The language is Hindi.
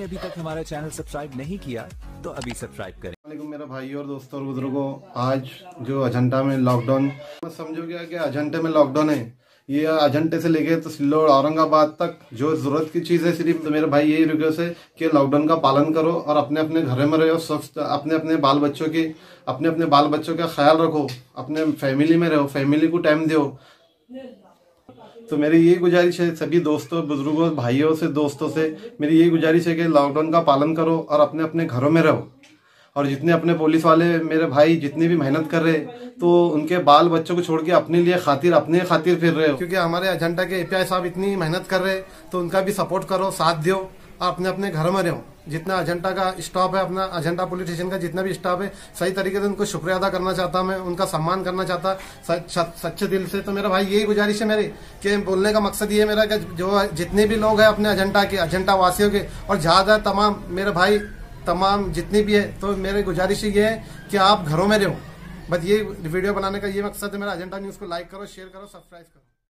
अभी तक हमारा चैनल सब्सक्राइब नहीं किया तो अभी सब्सक्राइब करें। वालेकुम मेरे भाई और दोस्तों और बुजुर्गों, आज जो अजंता में लॉकडाउन समझो क्या कि अजंते में लॉकडाउन है। ये अजंते से लेके तो सिल्लोड औरंगाबाद तक जो जरूरत की चीज है सिर्फ तो मेरे भाई यही रिक्वेस्ट है कि लॉकडाउन का पालन करो और अपने अपने घर में रहो, स्वस्थ अपने अपने बाल बच्चों का ख्याल रखो, अपने फैमिली में रहो, फैमिली को टाइम दो। तो मेरी यही गुजारिश है सभी दोस्तों, बुजुर्गों, भाइयों से, दोस्तों से मेरी यही गुजारिश है कि लॉकडाउन का पालन करो और अपने अपने घरों में रहो। और जितने अपने पुलिस वाले मेरे भाई जितनी भी मेहनत कर रहे तो उनके बाल बच्चों को छोड़ के अपने खातिर फिर रहे हो, क्योंकि हमारे अजंता के एपीआई साहब इतनी मेहनत कर रहे तो उनका भी सपोर्ट करो, साथ दो और अपने अपने घर में रहो। जितना अजंता का स्टाफ है, अपना अजंता पुलिस स्टेशन का जितना भी स्टाफ है, सही तरीके से उनको शुक्रिया अदा करना चाहता, मैं उनका सम्मान करना चाहता सच्चे दिल से। तो मेरा भाई यही गुजारिश है मेरी कि बोलने का मकसद ये है मेरा कि जो जितने भी लोग हैं अपने अजंता वासियों के और ज्यादा तमाम मेरे भाई तमाम जितनी भी है, तो मेरी गुजारिश ये है कि आप घरों में रहो। बस ये वीडियो बनाने का ये मकसद है मेरा। अजंता न्यूज को लाइक करो, शेयर करो, सब्सक्राइब करो।